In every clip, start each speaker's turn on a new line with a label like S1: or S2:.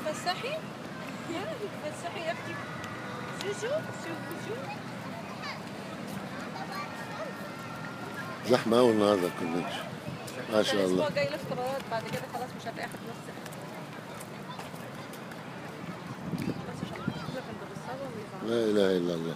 S1: تتفسحي؟ يلا تتفسحي يا اختي. شوفوا
S2: زحمة أوي النهاردة الكورنيش ما شاء الله.
S1: الأسبوع جاي الاختبارات بعد كده خلاص مش هتلاقي حد نص
S2: لا إله إلا الله.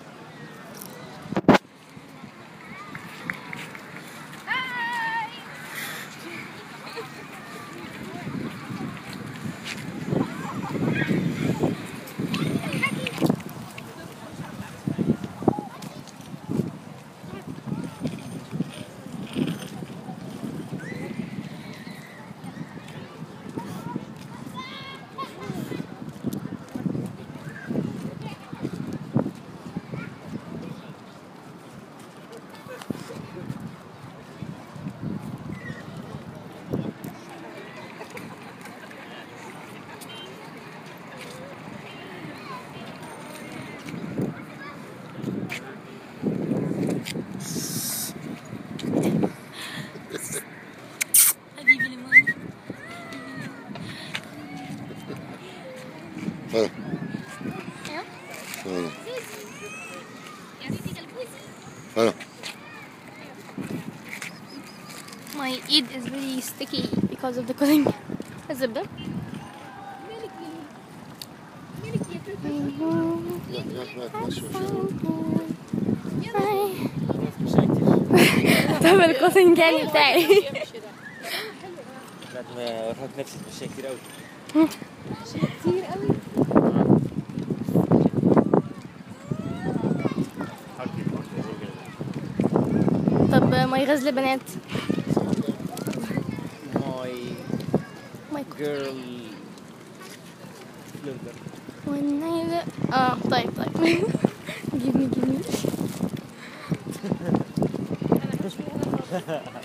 S3: My ear is very sticky because of the cooling. الزبدة. طب الكوتنج يعني بتاعي.
S4: بعد ما ارهق نفسي اتمشى كتير قوي.
S3: كتير قوي. طب ماي غزل بنات. ماي
S4: جيرل
S3: طيب give me